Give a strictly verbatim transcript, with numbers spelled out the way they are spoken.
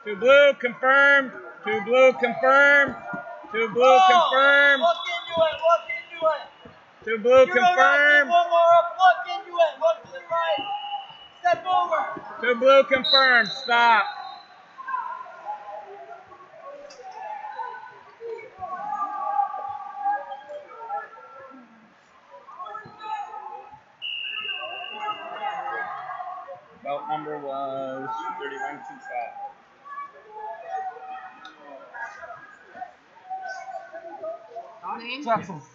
Two blue, confirmed. Two blue, confirmed. Two blue, oh, confirmed. Look into it, look into it. Two blue, You're confirmed. One more up, look into it, look to the right. Step over. Two blue, confirmed. Stop. Belt number was thirty-one two five. Donnie? Jaxon.